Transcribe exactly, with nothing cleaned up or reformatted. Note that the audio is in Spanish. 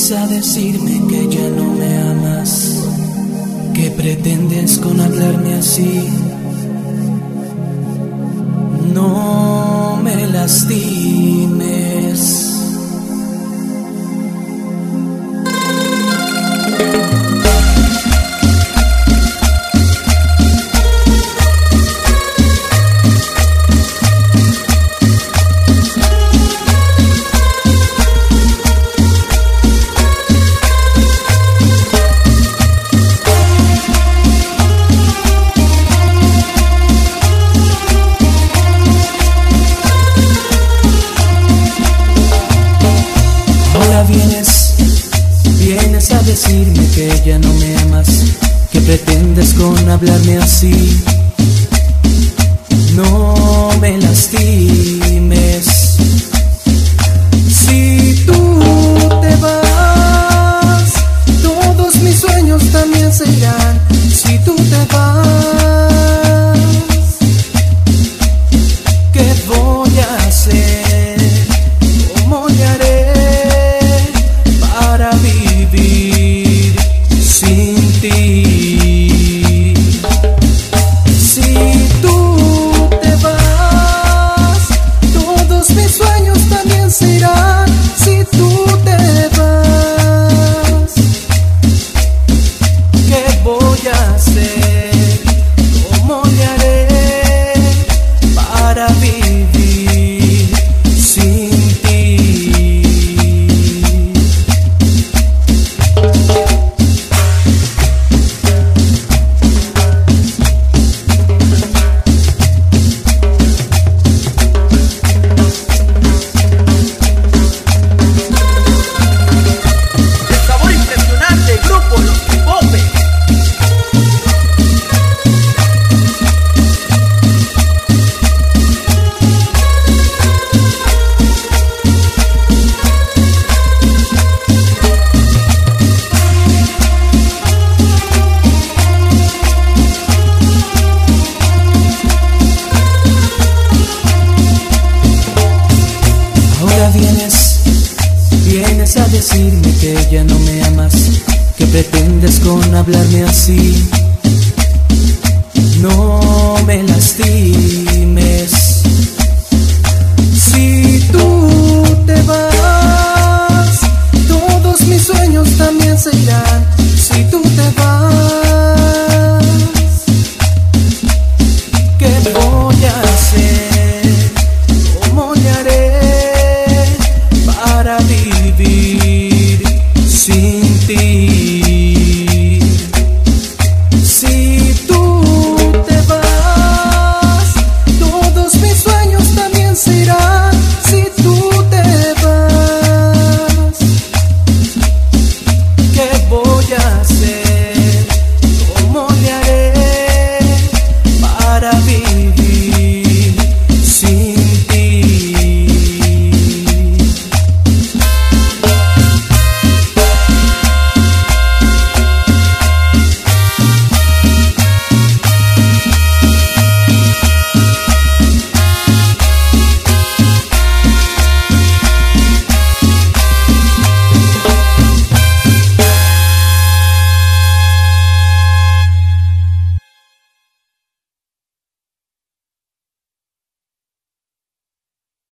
Vienes a decirme que ya no me amas. ¿Qué pretendes con hablarme así? No me lastimes. Vienes, vienes a decirme que ya no me amas. ¿Qué pretendes con hablarme así? No me lastimes. Si tú te vas, todos mis sueños también se irán. Si tú te vas, ¿qué voy a hacer? ¿Cómo le haré para vivir sin ti? Si tú te vas, todos mis sueños también se irán. Si tú te vas, ¿qué voy a hacer? ¿Cómo le haré para vivir sin ti? Vienes, vienes a decirme que ya no me amas. ¿Qué pretendes con hablarme así? No me lastimes. Si tú te vas, todos mis sueños también se irán. Si tú